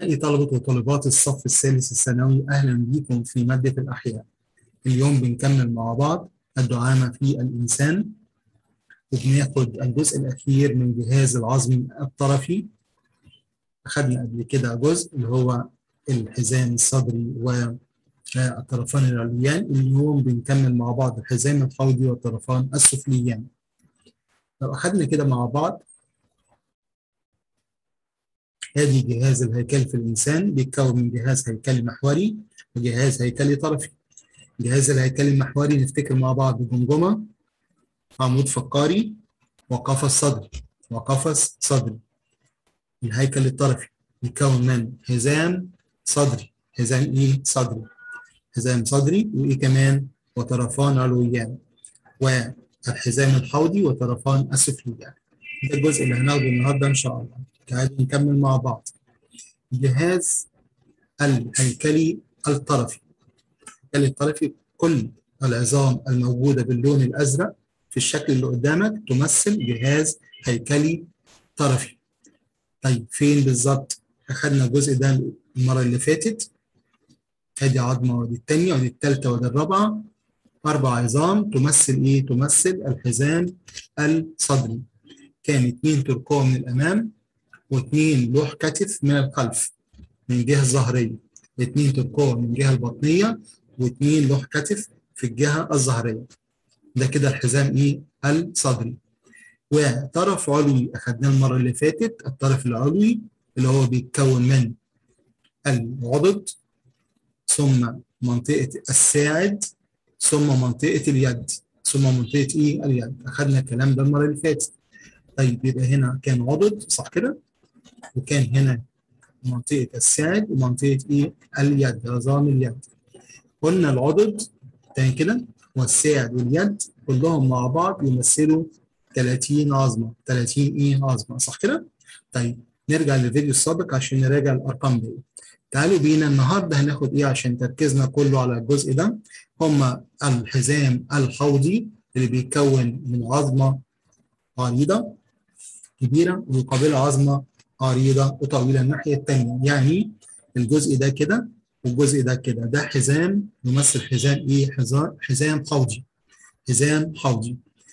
أعزائي طلبة وطالبات الصف الثالث الثانوي، أهلا بكم في مادة الأحياء. اليوم بنكمل مع بعض الدعامة في الإنسان، وبناخد الجزء الأخير من جهاز العظمي الطرفي. أخدنا قبل كده جزء اللي هو الحزام الصدري والطرفان العلويان. اليوم بنكمل مع بعض الحزام الحوضي والطرفان السفليان. لو أخدنا كده مع بعض، ادي جهاز الهيكل في الانسان بيتكون من جهاز هيكلي محوري وجهاز هيكلي طرفي. الجهاز الهيكلي المحوري نفتكر مع بعض جمجمه، عمود فقاري، وقفص صدري. الهيكل الطرفي بيتكون من حزام صدري، حزام صدري وايه كمان، وطرفان علويان، والحزام الحوضي وطرفان السفليان. ده الجزء اللي هناخده النهارده ان شاء الله. تعالوا نكمل مع بعض. جهاز الهيكلي الطرفي. كل العظام الموجودة باللون الأزرق في الشكل اللي قدامك تمثل جهاز هيكلي طرفي. طيب فين بالظبط؟ أخدنا الجزء ده المرة اللي فاتت. ادي عظمة ودي الثانية ودي الثالثة ودي الرابعة. 4 عظام تمثل إيه؟ تمثل الحزام الصدري. كان 2 ترقوة من الأمام و2 لوح كتف من الخلف من الجهة الظهرية، 2 ترقوة من الجهة البطنية و2 لوح كتف في الجهة الظهرية. ده كده الحزام ايه؟ الصدري. وطرف علوي اخدناه المرة اللي فاتت، الطرف العلوي اللي هو بيتكون من العضد ثم منطقة الساعد ثم منطقة اليد ثم منطقة ايه؟ اليد. اخدنا الكلام ده المرة اللي فاتت. طيب يبقى هنا كان عضد صح كده؟ وكان هنا منطقة الساعد ومنطقة ايه؟ اليد، عظام اليد. قلنا العضد تاني كده والساعد واليد كلهم مع بعض يمثلوا 30 عظمة، 30 ايه عظمة صح كده؟ طيب نرجع للفيديو السابق عشان نراجع الأرقام دي. تعالوا بينا النهارده هناخد ايه عشان تركيزنا كله على الجزء ده. هما الحزام الحوضي اللي بيتكون من عظمة عريضة كبيرة ويقابلها عظمة عريضة وطويلة الناحية التانية، يعني الجزء ده كده والجزء ده كده، ده حزام يمثل حزام ايه؟ حزام حوضي. حزام حوضي.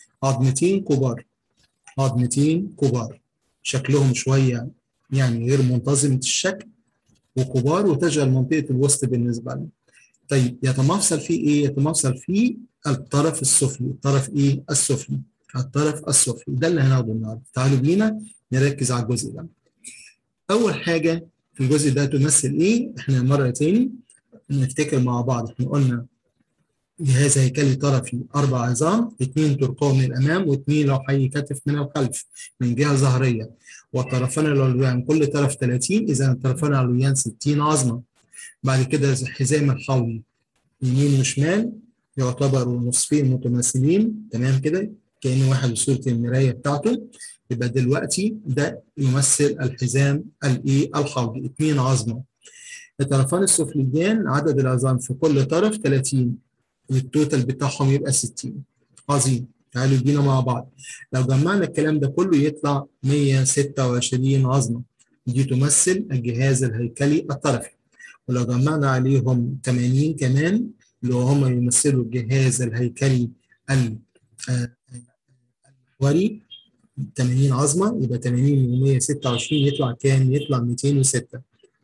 عظمتين كبار شكلهم شوية يعني غير منتظم الشكل وكبار، وتشغل منطقة الوسط بالنسبة لنا. طيب يتمفصل فيه ايه؟ يتمفصل فيه الطرف السفلي، الطرف ايه؟ السفلي. الطرف السفلي ده اللي هناخده النهارده. تعالوا بينا نركز على الجزء ده. أول حاجة في الجزء ده تمثل إيه؟ إحنا مرة تاني نفتكر مع بعض. إحنا قلنا جهاز هيكلي طرفي 4 عظام، 2 ترقوة من الأمام و2 لوحي كتف من الخلف من جهة ظهرية، والطرفان العلويان كل طرف 30، إذا الطرفان العلويان 60 عظمة. بعد كده الحزام الحوضي يمين وشمال يعتبروا نصفين متماثلين، تمام كده؟ كأن واحد بصورة المراية بتاعته. يبقى دلوقتي ده يمثل الحزام الايه؟ الحوضي، 2 عظمه. الطرفان السفليان عدد العظام في كل طرف 30، التوتال بتاعهم يبقى 60. عظيم. تعالوا بينا مع بعض. لو جمعنا الكلام ده كله يطلع 126 عظمه، دي تمثل الجهاز الهيكلي الطرفي. ولو جمعنا عليهم 80 كمان اللي هم يمثلوا الجهاز الهيكلي المحوري، 80 عظمه، يبقى 80 و 126 يطلع كام؟ يطلع 206.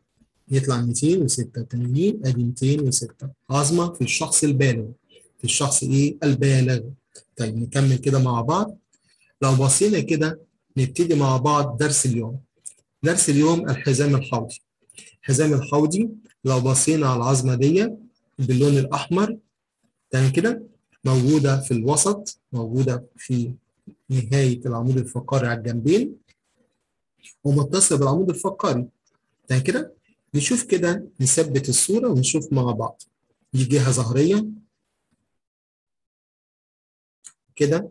80 ادي 206 عظمه في الشخص البالغ. في الشخص ايه؟ البالغ. طيب نكمل كده مع بعض. لو بصينا كده نبتدي مع بعض درس اليوم. درس اليوم الحزام الحوضي. الحزام الحوضي لو بصينا على العظمه دي باللون الاحمر تاني كده، موجوده في الوسط، موجوده في نهايه العمود الفقري على الجنبين ومتصل بالعمود الفقري. تاني كده نشوف كده، نثبت الصوره ونشوف مع بعض. دي جهه ظهريه كده،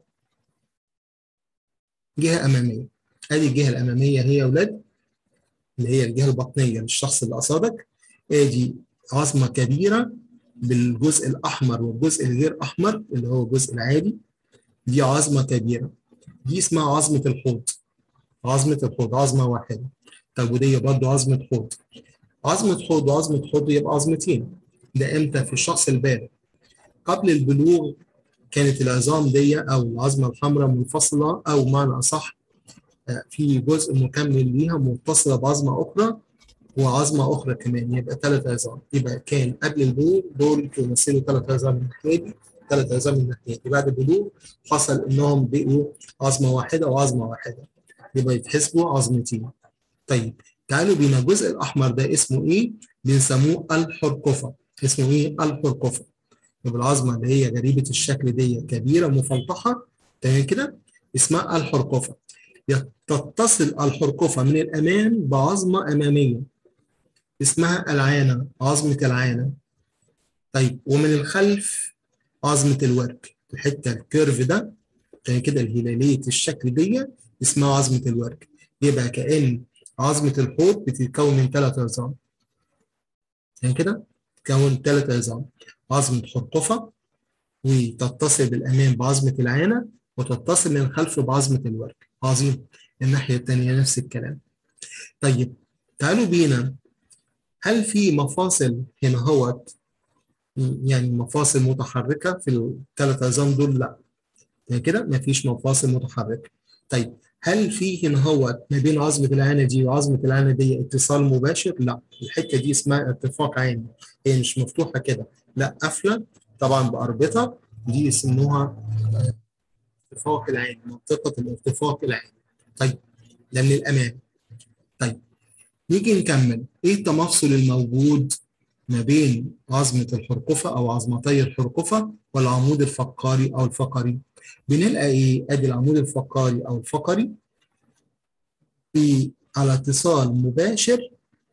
جهه اماميه. ادي الجهه الاماميه هي يا اولاد اللي هي الجهه البطنيه للشخص اللي قصادك. ادي عظمه كبيره بالجزء الاحمر والجزء الغير احمر اللي هو الجزء العادي. دي عظمه كبيره، دي اسمها عظمه الحوض. عظمه الحوض عظمه واحده. طب ودي برضه عظمه حوض. عظمة حوض وعظمة حوض يبقى عظمتين. ده امتى؟ في الشخص البالغ. قبل البلوغ كانت العظام دي او العظمة الحمراء منفصلة، او معنى اصح في جزء مكمل ليها متصلة بعظمة اخرى وعظمة اخرى كمان، يبقى 3 عظام. يبقى كان قبل البلوغ دول يمثلوا 3 عظام من الناحية دي، 3 عظام من الناحية دي. بعد البلوغ حصل انهم بقوا عظمة واحدة وعظمة واحدة، يبقى يتحسبوا عظمتين. طيب تعالوا بينا الجزء الاحمر ده اسمه ايه؟ بنسموه الحرقفه. اسمه ايه؟ الحرقفه. يبقى العظمه اللي هي غريبه الشكل دي كبيره مفلطحه، تمام كده، اسمها الحرقفه. تتصل الحرقفه من الامام بعظمه اماميه اسمها العانه، عظمه العانه. طيب ومن الخلف عظمه الورك، الحته الكيرف ده تمام كده الهلاليه الشكل دي اسمها عظمه الورك. يبقى كأن عظمة الحوض بتتكون من 3 عظام، يعني كده تكون 3 عظام. عظمة حرقفة، وتتصل بالأمام بعظمة العانة، وتتصل من الخلف بعظمة الورك. عظيم. الناحية التانية نفس الكلام. طيب تعالوا بينا، هل في مفاصل هنا هوت، يعني مفاصل متحركة في ال3 عظام دول؟ لا، يعني كده مفيش مفاصل متحركة. طيب هل في هنا هو ما بين عظمة العانة دي وعظمة العانة دي اتصال مباشر؟ لا، الحتة دي اسمها ارتفاق عاني، هي مش مفتوحة كده، لا قافلة طبعا بأربطة، دي يسموها ارتفاق العاني، منطقة الارتفاق العاني. طيب ده من الأمام. طيب نيجي نكمل، ايه التمفصل الموجود ما بين عظمة الحرقفة أو عظمتي الحرقفة والعمود الفقاري أو الفقري؟ بنلقى إيه؟ أدي العمود الفقاري أو الفقري على اتصال مباشر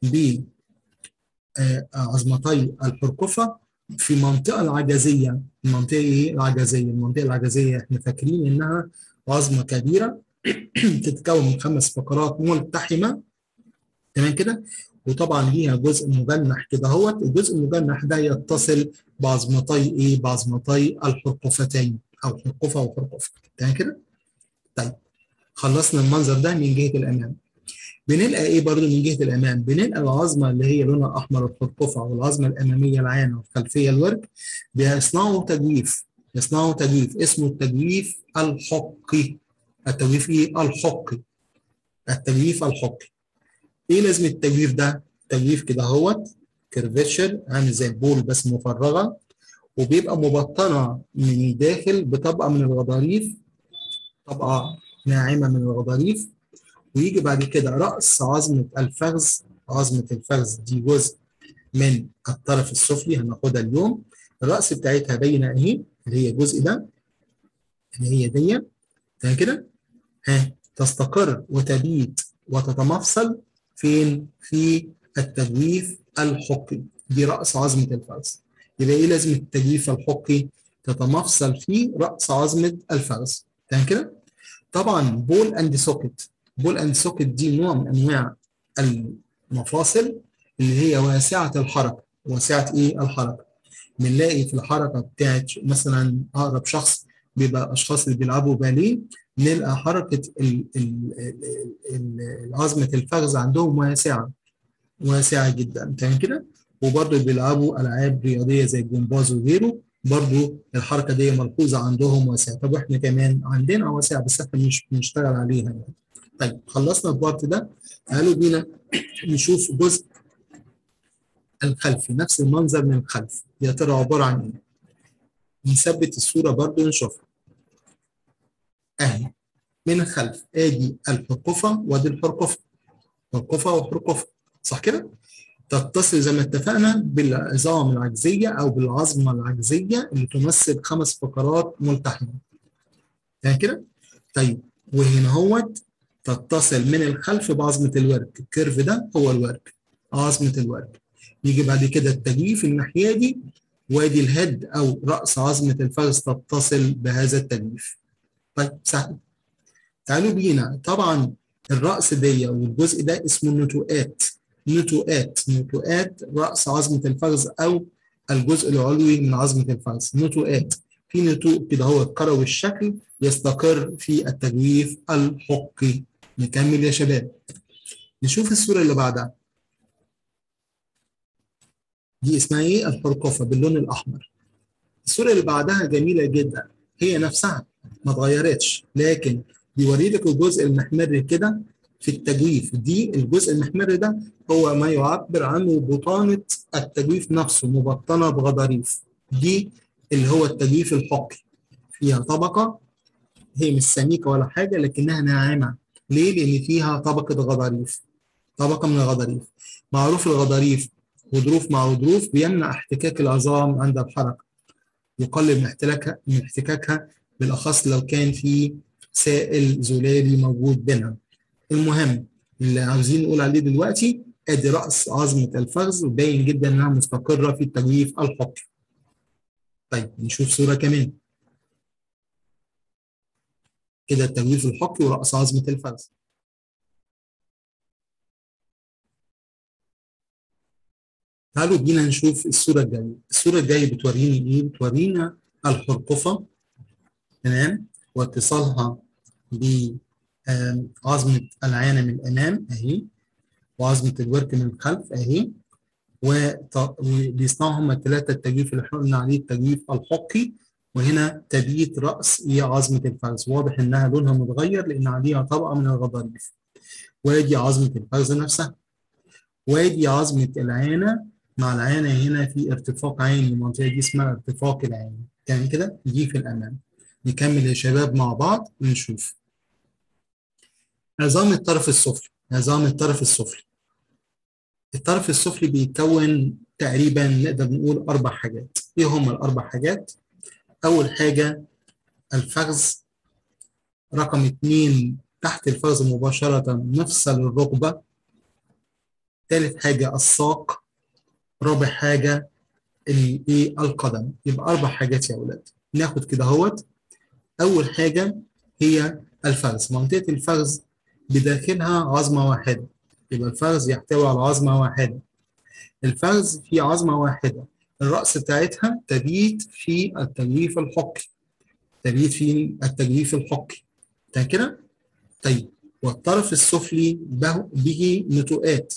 بعظمتي الحرقفة في منطقة العجزية. المنطقة إيه؟ العجزية. المنطقة العجزية إحنا فاكرين إنها عظمة كبيرة تتكون من 5 فقرات ملتحمة، تمام كده؟ وطبعا ليها جزء مجنح كده اهوت، الجزء المجنح ده يتصل بعظمتي ايه؟ بعظمتي الحرقفتين او حرقفه وحرقفه، تمام كده؟ طيب خلصنا المنظر ده من جهه الامام. بنلقى ايه برضو من جهه الامام؟ بنلقى العظمه اللي هي لونها احمر الحرقفه، والعظمه الاماميه العانه، والخلفيه الورك، بيصنعوا تجويف. يصنعوا تجويف اسمه التجويف الحقي. التجويف ايه؟ الحقي. التجويف الحقي. ايه لازمه التجويف ده؟ تجويف كده اهوت كيرفيتشر عامل زي البول بس مفرغه، وبيبقى مبطنه من الداخل بطبقه من الغضاريف، طبقه ناعمه من الغضاريف. ويجي بعد كده راس عظمه الفخذ. عظمه الفخذ دي جزء من الطرف السفلي هناخدها اليوم. الراس بتاعتها باينه اهي، اللي هي الجزء ده، اللي هي دي، تمام كده؟ ها تستقر وتبيت وتتمفصل فين؟ في التجويف الحقي. دي رأس عظمة الفخذ. يبقى ايه لازمة التجويف الحقي؟ تتمفصل في رأس عظمة الفخذ، تمام كده؟ طبعا بول اند سوكت. بول اند سوكت دي نوع من انواع المفاصل اللي هي واسعة الحركة. واسعة ايه؟ الحركة. بنلاقي في الحركه بتاعت مثلا اقرب شخص بيبقى اشخاص اللي بيلعبوا باليه، نلقى حركه عظمه الفخذ عندهم واسعه، واسعه جدا، تمام كده؟ وبرضه بيلعبوا العاب رياضيه زي الجمباز وغيره، برضه الحركه دي ملحوظه عندهم واسعه. طب واحنا كمان عندنا واسعه بس احنا مش بنشتغل عليها يعني. طيب خلصنا البارت ده، تعالوا بينا نشوف جزء الخلفي، نفس المنظر من الخلف. يا ترى عباره عن ايه؟ نثبت الصورة برضو نشوفها اهي من الخلف. ادي الحرقفة وادي الحرقفة، حرقفة وحرقفة، صح كده؟ تتصل زي ما اتفقنا بالعظام العجزية او بالعظمة العجزية اللي تمثل 5 فقرات ملتحمة، تمام كده؟ طيب وهنا هوت تتصل من الخلف بعظمة الورك. الكيرف ده هو الورك، عظمة الورك. يجي بعد كده التجويف الناحية دي، وادي الهيد او رأس عظمة الفخذ تتصل بهذا التجويف. طيب سهل. تعالوا بينا، طبعا الرأس دي والجزء ده اسمه النتوءات. نتوءات رأس عظمة الفخذ أو الجزء العلوي من عظمة الفخذ، نتوءات. في نتوء كده هو كروي الشكل يستقر في التجويف الحقي. نكمل يا شباب، نشوف الصورة اللي بعدها. دي اسمها ايه؟ الحرقفه باللون الاحمر. الصوره اللي بعدها جميله جدا، هي نفسها ما اتغيرتش، لكن بيوري لك الجزء المحمر كده في التجويف. دي الجزء المحمر ده هو ما يعبر عنه بطانه التجويف نفسه، مبطنه بغضاريف. دي اللي هو التجويف الحقي، فيها طبقه، هي مش سميكه ولا حاجه لكنها ناعمه. ليه؟ لان فيها طبقه غضاريف، طبقه من الغضاريف. معروف الغضاريف غضروف مع غضروف بيمنع احتكاك العظام عند الحركه، يقلل من احتكاكها، بالاخص لو كان في سائل زلالي موجود بينها. المهم اللي عاوزين نقول عليه دلوقتي، ادي راس عظمه الفخذ وباين جدا انها مستقره في التجويف الحقي. طيب نشوف صوره كمان كده، التجويف الحقي وراس عظمه الفخذ. تعالوا بينا نشوف الصوره الجايه. الصوره الجايه بتوريني ايه؟ بتورينا الحرقفه، تمام، واتصالها بعظمه العانه من الامام اهي، وعظمه الورك من الخلف اهي، وبيصنعوا هم الثلاثه التجويف اللي احنا قلنا عليه التجويف الحقي. وهنا تبييت راس عظمه الفخذ، واضح انها لونها متغير لان عليها طبقه من الغضاريف. وادي عظمه الفخذ نفسها، وادي عظمه العانه. مع العانه هنا في ارتفاق عيني، المنطقه دي اسمها ارتفاق العين، يعني كده دي في الامام. نكمل يا شباب مع بعض ونشوف عظام الطرف السفلي. عظام الطرف السفلي، الطرف السفلي بيتكون تقريبا نقدر نقول 4 حاجات. ايه هم ال4 حاجات؟ اول حاجه الفخذ، رقم 2 تحت الفخذ مباشره مفصل الركبه، ثالث حاجه الساق، رابع حاجه الايه؟ القدم. يبقى 4 حاجات يا اولاد. ناخد كده اهوت. اول حاجه هي الفخذ. منطقه الفخذ بداخلها عظمه واحده، يبقى الفخذ يحتوي على عظمه واحده. الفخذ في عظمه واحده، الراس بتاعتها تبيت في التجويف الحقي، تبيت في التجويف الحقي، ده كده. طيب والطرف السفلي به نتوءات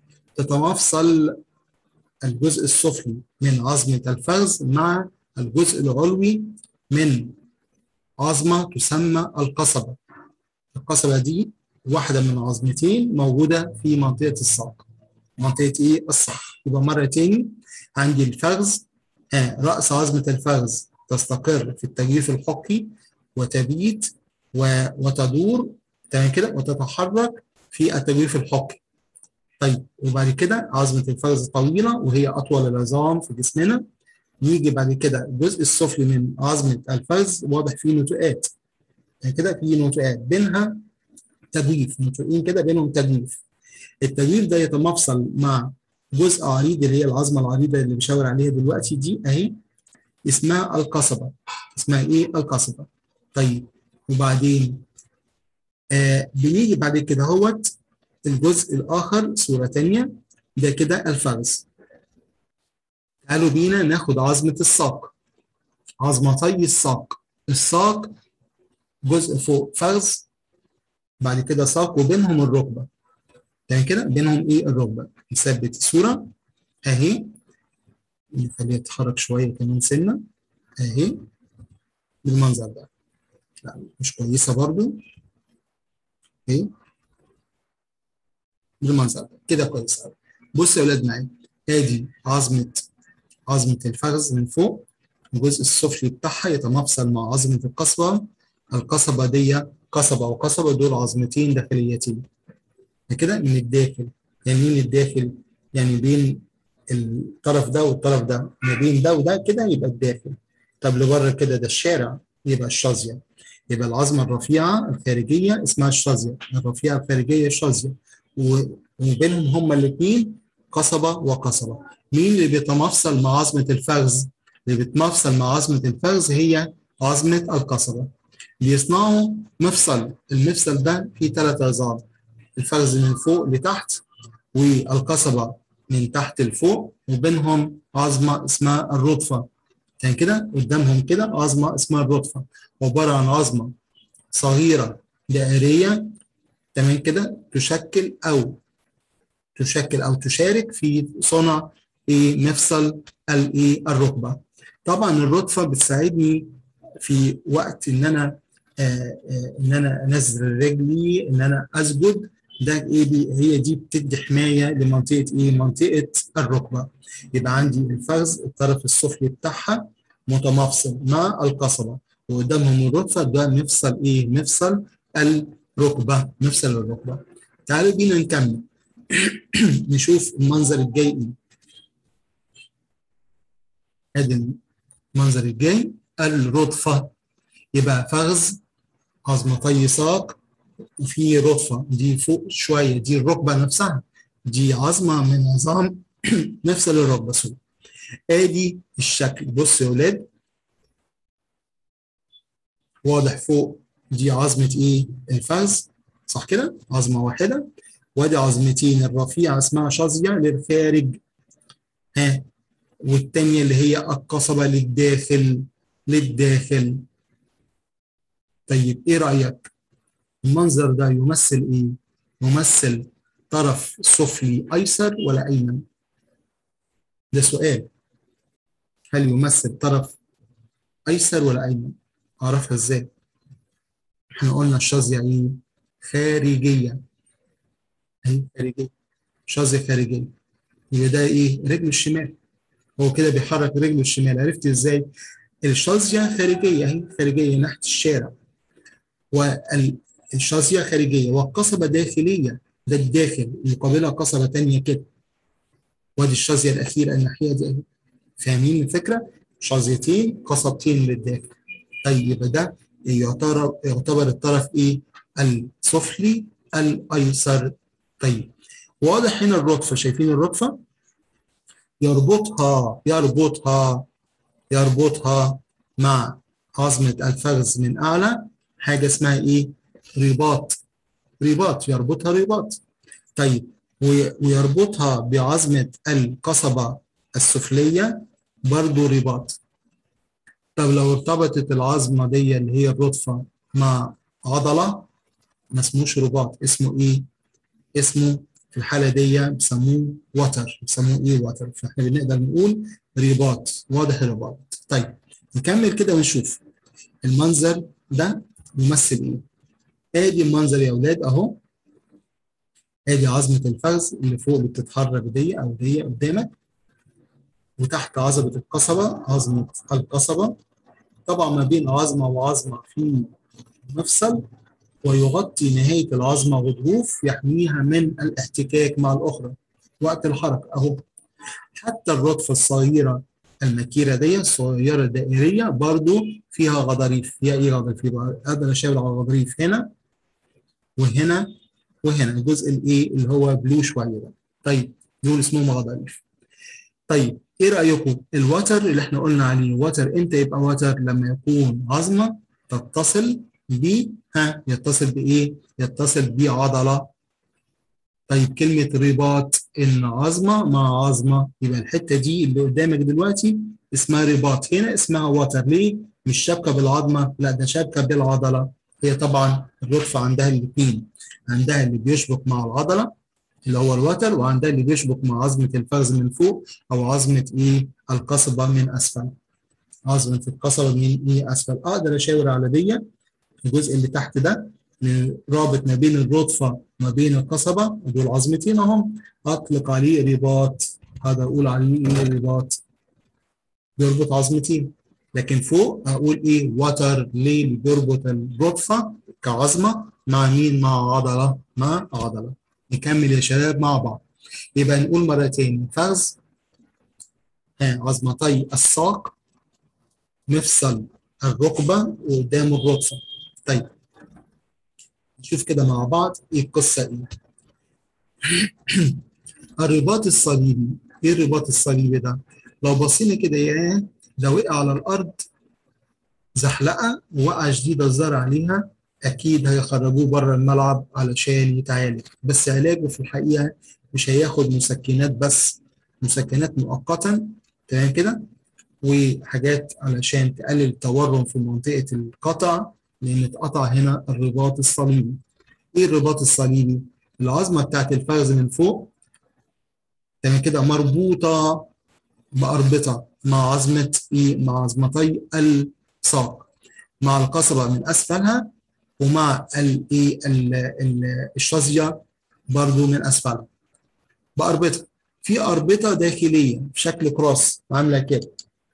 تتمفصل الجزء السفلي من عظمه الفخذ مع الجزء العلوي من عظمه تسمى القصبه. القصبه دي واحده من عظمتين موجوده في منطقه الساق. منطقه ايه؟ الساق. يبقى مره تاني، عندي الفخذ، راس عظمه الفخذ تستقر في التجويف الحقي وتبيت وتدور، تمام كده، وتتحرك في التجويف الحقي. طيب وبعد كده عظمه الفخذ طويله وهي اطول العظام في جسمنا. يجي بعد كده الجزء السفلي من عظمه الفخذ واضح فيه نتوءات، يعني كده في نتوءات بينها تجويف، نتوءين كده بينهم تجويف. التجويف ده يتمفصل مع جزء عريض اللي هي العظمه العريضه اللي بشاور عليها دلوقتي دي اهي، اسمها القصبه. اسمها ايه؟ القصبه. طيب وبعدين بنيجي بعد كده هوت الجزء الاخر، صوره ثانيه، ده كده الفخذ. تعالوا بينا ناخد عظمه الساق، عظمتي الساق. الساق جزء فوق فخذ، بعد كده ساق وبينهم الركبه، يعني كده بينهم ايه؟ الركبه. نثبت الصوره اهي، نخليها تتحرك شويه كمان سنه اهي بالمنظر ده. لا مش كويسه برضو اهي بالمنظر ده كده كويس قوي. بصوا يا اولاد معايا، ادي عظمه الفخذ من فوق، الجزء السفلي بتاعها يتمفصل مع عظمه القصبه. القصبه دي قصبه وقصبه دول عظمتين داخليتين كده من الداخل. يعني من الداخل يعني بين الطرف ده والطرف ده، ما بين ده وده كده يبقى الداخل. طب لبره كده ده الشارع، يبقى الشظيه. يبقى العظمه الرفيعه الخارجيه اسمها الشظيه، الرفيعه الخارجيه الشظيه، وبينهم هما الاثنين قصبه وقصبه. مين اللي بيتمفصل مع عظمه الفخذ؟ اللي بيتمفصل مع عظمه الفخذ هي عظمه القصبه. بيصنعوا مفصل، المفصل ده فيه 3 عظام، الفخذ من فوق لتحت والقصبة من تحت لفوق، وبينهم عظمة اسمها الرضفة. يعني كده قدامهم كده عظمة اسمها الرضفة، عبارة عن عظمة صغيرة دائرية، تمام كده، تشكل أو تشارك في صنع ايه مفصل الايه الركبه. طبعا الرضفه بتساعدني في وقت ان انا ان انا انزل رجلي، ان انا اسجد. ده ايه هي دي بتدي حمايه لمنطقه ايه منطقه الركبه. يبقى عندي الفخذ الطرف السفلي بتاعها متمافصل مع القصبه، وقدامهم الرضفه، ده مفصل ايه مفصل الركبه، مفصل الركبه. تعالوا بينا نكمل. نشوف المنظر الجاي ايه. ادي المنظر الجاي الرضفه. يبقى فخذ عظمتي ساق وفي رضفه دي فوق شويه، دي الركبه نفسها، دي عظمه من عظام مفصل الركبه سوري. ادي الشكل، بص يا ولاد، واضح فوق دي عظمه ايه الفخذ، صح كده؟ عظمه واحده. وادي عظمتين الرفيعه اسمها شظيه للخارج، ها، والتانيه اللي هي القصبه للداخل، للداخل. طيب ايه رايك؟ المنظر ده يمثل ايه؟ يمثل طرف سفلي ايسر ولا ايمن؟ ده سؤال. هل يمثل طرف ايسر ولا ايمن؟ اعرفها ازاي؟ احنا قلنا الشظيه ايه؟ خارجيه، اهي خارجيه، شظيه خارجيه. يبقى ده ايه؟ رجله الشمال. هو كده بيحرك رجله الشمال، عرفت ازاي؟ الشظيه خارجيه اهي، خارجيه ناحيه الشارع، والشظيه خارجيه، والقصبه داخليه، ده الداخل يقابلها قصبه ثانيه كده. وادي الشظيه الاخيره الناحيه دي اهي. فاهمين الفكره؟ شظيتين قصبتين للداخل. طيب يبقى ده يعتبر الطرف ايه؟ السفلي الايسر. طيب واضح هنا الرضفه، شايفين الرضفه؟ يربطها مع عظمه الفخذ من اعلى حاجه اسمها ايه؟ رباط. رباط يربطها رباط. طيب ويربطها بعظمه القصبه السفليه برضو رباط. طب لو ارتبطت العظمه دي اللي هي الرضفه مع عضله، ما اسموش رباط، اسمه ايه؟ اسمه في الحاله دي بيسموه وتر، بيسموه ايه؟ وتر. فاحنا بنقدر نقول رباط، واضح الرباط. طيب نكمل كده ونشوف المنظر ده يمثل ايه. ادي المنظر يا اولاد اهو، ادي عظمه الفخذ اللي فوق اللي بتتحرك دي او دي قدامك، وتحت عظمه القصبه، عظمه القصبه. طبعا ما بين عظمه وعظمه في مفصل، ويغطي نهاية العظمة غضروف يحميها من الاحتكاك مع الأخرى وقت الحركة أهو. حتى الرضفة الصغيرة المكيرة دي الصغيرة الدائرية برضو فيها غضاريف. هي إيه غضاريف؟ يبقى أقدر أشاور على الغضاريف هنا وهنا وهنا، الجزء الإيه اللي هو بلو شوية ده. طيب دول اسمهم غضاريف. طيب إيه رأيكم؟ الوتر اللي إحنا قلنا عليه وتر إمتى يبقى وتر؟ لما يكون عظمة تتصل ب يتصل بإيه؟ يتصل بعضلة. طيب كلمة رباط إن عظمة مع عظمة، يبقى الحتة دي اللي قدامك دلوقتي اسمها رباط، هنا اسمها وتر. ليه؟ مش شابكة بالعظمة، لا ده شابكة بالعضلة. هي طبعا الرضفة عندها الاثنين، عندها اللي بيشبك مع العضلة اللي هو الوتر، وعندها اللي بيشبك مع عظمة الفخذ من فوق أو عظمة إيه؟ القصبة من أسفل. عظمة القصبة من إيه؟ أسفل. أقدر أشاور على دي الجزء اللي تحت ده رابط ما بين الرضفة ما بين القصبة، ودول عظمتين اهم، اطلق عليه رباط. هذا اقول عليه ايه؟ رباط، بيربط عظمتين. لكن فوق اقول ايه؟ وتر. ليه؟ بيربط الرضفة كعظمة مع مين؟ مع عضلة، مع عضلة. نكمل يا شباب مع بعض. يبقى نقول مرة تاني: فخذ، عظمتي الساق، مفصل الركبة، وقدام الرضفة. طيب نشوف كده مع بعض ايه القصة ايه. الرباط الصليبي. ايه الرباط الصليبي ده؟ لو بصينا كده ياه، ده وقع على الارض زحلقه ووقعه شديده الزر عليها، اكيد هيخرجوه بره الملعب علشان يتعالج. بس علاجه في الحقيقه مش هياخد مسكنات بس، مسكنات مؤقتا، تمام كده، وحاجات علشان تقلل التورم في منطقه القطع، لان اتقطع هنا الرباط الصليبي. ايه الرباط الصليبي؟ العظمه بتاعت الفخذ من فوق تمام كده مربوطه بأربطة مع عظمة إيه؟ مع عظمتي الساق، مع القصبة من أسفلها، ومع الإيه الشظية برضو من أسفلها بأربطة. في أربطة داخلية في شكل كروس عاملة كده،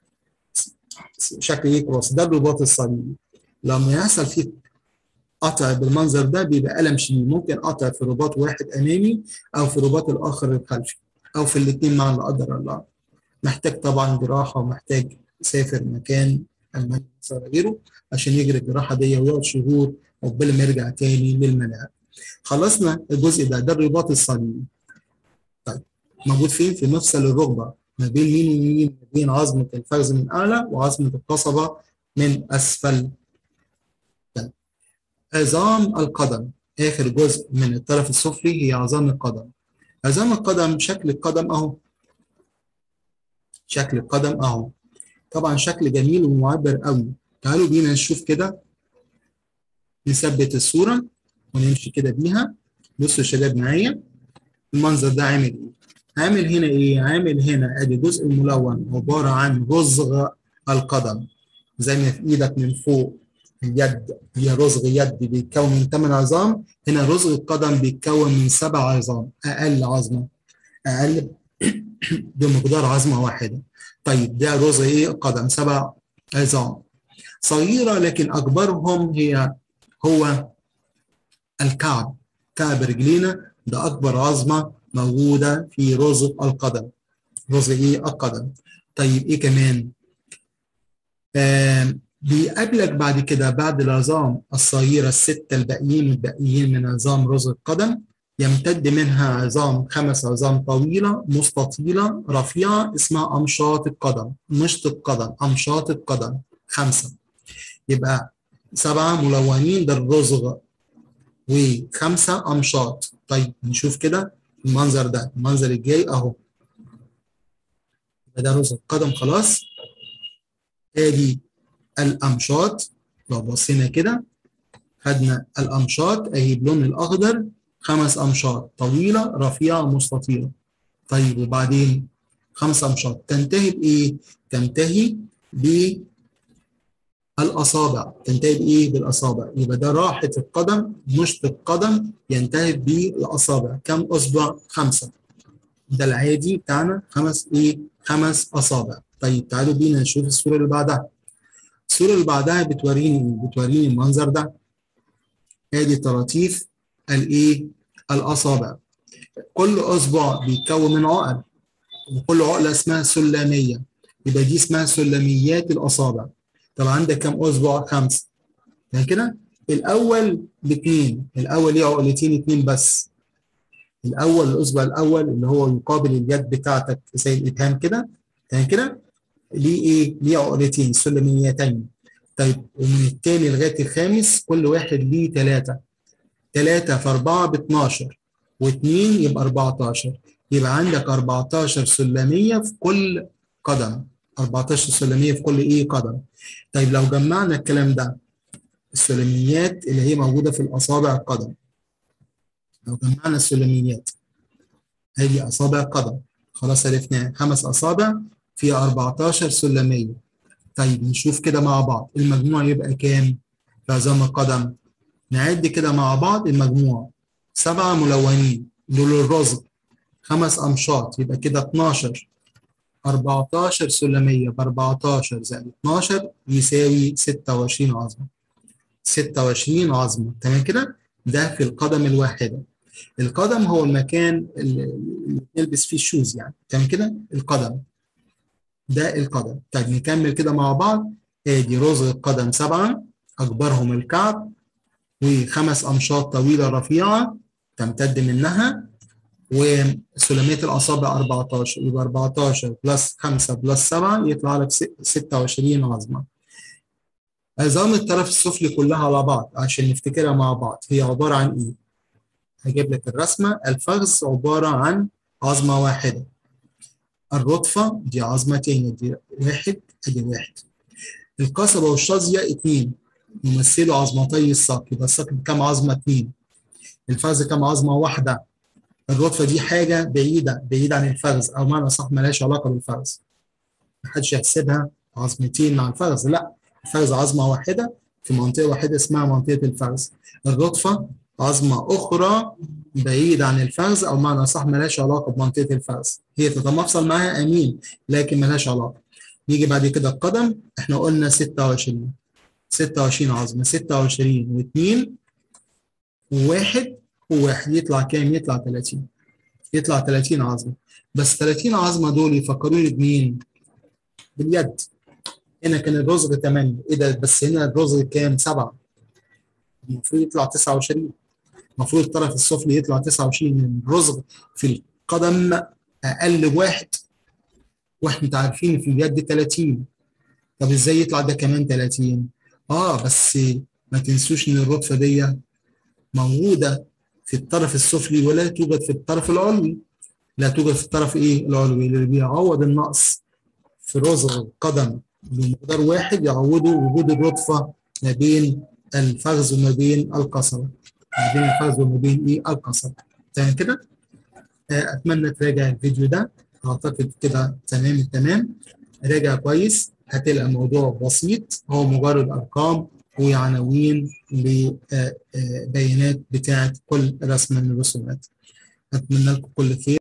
شكل إيه كروس، ده الرباط الصليبي. لما يحصل فيه قطع بالمنظر ده بيبقى ألم شديد، ممكن قطع في رباط واحد أمامي أو في رباط الآخر الخلفي أو في الاثنين معا لا قدر الله. محتاج طبعا جراحة، ومحتاج يسافر مكان ألمانيا أو غيره عشان يجري الجراحة دي ويقعد شهور عقبال ما يرجع تاني للملاعب. خلصنا الجزء ده الرباط الصليبي. طيب موجود فين؟ في مفصل الركبة، ما بين مين ومين؟ ما بين عظمة الفخذ من أعلى وعظمة القصبة من أسفل. طيب عظام القدم، آخر جزء من الطرف السفلي هي عظام القدم. عظام القدم شكل القدم أهو، شكل القدم أهو، طبعا شكل جميل ومعبر قوي. تعالوا بينا نشوف كده، نثبت الصورة ونمشي كده بيها. بصوا يا شباب معايا المنظر ده عامل ايه؟ عامل هنا ايه؟ عامل هنا ادي جزء ملون عبارة عن رزغ القدم، زي ما في ايدك من فوق اليد هي رزغ يد بيتكون من 8 عظام، هنا رزغ القدم بيتكون من 7 عظام، اقل عظمة، اقل بمقدار عظمة واحدة. طيب ده رزغ ايه؟ قدم 7 عظام صغيرة، لكن أكبرهم هو الكعب، كعب رجلينا ده أكبر عظمة موجودة في رزق القدم، رزق إيه؟ القدم. طيب إيه كمان؟ بيقابلك بعد كده بعد العظام الصغيرة الستة الباقيين من عظام رزق القدم، يمتد منها عظام 5 عظام طويلة مستطيلة رفيعة اسمها أمشاط القدم، مشط القدم، أمشاط القدم 5. يبقى 7 ملونين ده الرزغ و5 أمشاط. طيب نشوف كده المنظر ده، المنظر الجاي أهو، ده رزغ القدم خلاص. ادي الأمشاط، لو بصينا كده خدنا الأمشاط أهي بلون الأخضر، 5 أمشاط طويلة رفيعة مستطيلة. طيب وبعدين 5 أمشاط تنتهي بإيه؟ تنتهي الأصابع، تنتهي بإيه؟ بالأصابع. يبقى ده راحة القدم، مشط القدم ينتهي بالأصابع. كم أصبع؟ 5. ده العادي بتاعنا 5 أصابع. طيب تعالوا بينا نشوف الصورة اللي بعدها. الصورة اللي بعدها بتوريني إيه؟ بتوريني المنظر ده. ادي طراطيف الأصابع. كل أصبع بيتكون من عقل، وكل عقلة اسمها سلمية، يبقى دي اسمها سلميات الأصابع. طب عندك كم أصبع؟ 5. يعني كده الأول باثنين، الأول ليه عقلتين 2 بس. الأول الأصبع الأول اللي هو يقابل اليد بتاعتك زي الإبهام كده، يعني كده ليه إيه؟ ليه عقلتين سلميتين. طيب ومن الثاني لغاية الخامس كل واحد ليه 3. 3 في 4 ب 12، و2 يبقى 14. يبقى عندك 14 سلمية في كل قدم، 14 سلمية في كل قدم. طيب لو جمعنا الكلام ده، السلميات اللي هي موجودة في الأصابع القدم، لو جمعنا السلميات هذه أصابع القدم خلاص عرفنا 5 أصابع في 14 سلمية. طيب نشوف كده مع بعض المجموع يبقى كام في عظام القدم. نعد كده مع بعض المجموع، 7 ملونين دول الرزق، 5 أمشاط يبقى كده 12، 14 سلمية ب 14 زائد 12 يساوي 26 عظمة. 26 عظمة تمام كده. ده في القدم الواحدة. القدم هو المكان اللي بنلبس فيه الشوز يعني، تمام كده القدم ده القدم. طيب نكمل كده مع بعض. ادي رزق القدم 7 اكبرهم الكعب، و5 امشاط طويلة رفيعة تمتد منها، وسلمية الأصابع 14، يبقى 14 بلس 5 بلس 7 يطلع لك 26 عظمة. عظام الطرف السفلي كلها على بعض عشان نفتكرها مع بعض هي عبارة عن إيه؟ هجيب لك الرسمة. الفخذ عبارة عن عظمة واحدة، الرضفة دي عظمتين، دي 1 أدي 1، القصبة والشظية 2 يمثلوا عظمتي الساق، يبقى الساق كام عظمة؟ 2. الفخذ كام عظمة؟ 1. الرضفة دي حاجة بعيدة عن الفخذ، أو معنى صح مالهاش علاقة بالفخذ. محدش يحسبها عظمتين مع الفرز، لا، الفرز عظمة واحدة في منطقة واحدة اسمها منطقة الفرز. الرضفة عظمة أخرى بعيد عن الفرز، أو معنى صح ملهاش علاقة بمنطقة الفرز، هي تتمفصل معاها أمين لكن ملهاش علاقة. يجي بعد كده القدم، احنا قلنا 26 عظمة، 26 و2 وواحد وواحد يطلع كام؟ يطلع 30. يطلع 30 عظمة. بس 30 عظمة دول يفكروني بمين؟ باليد. هنا كان الرزق 8، ايه ده؟ بس هنا الرزق كام؟ 7. المفروض يطلع 29. المفروض الطرف السفلي يطلع 29 من الرزق في القدم اقل بواحد، واحنا عارفين في اليد 30. طب ازاي يطلع ده كمان 30؟ بس ما تنسوش ان الرطفه دي موجوده في الطرف السفلي ولا توجد في الطرف العلوي. لا توجد في الطرف ايه؟ العلوي، اللي بيعوض النقص في رزق القدم بمقدار واحد يعوضه وجود الرطفه ما بين الفخذ وما بين القصبه. ما بين الفخذ وما بين ايه؟ القصبه. تمام كده؟ اتمنى تراجع الفيديو ده. اعتقد كده تمام التمام. راجع كويس، هتلاقي الموضوع بسيط، هو مجرد ارقام وعناوين لبيانات بتاعت كل رسمه من الرسومات. اتمنى لكم كل خير.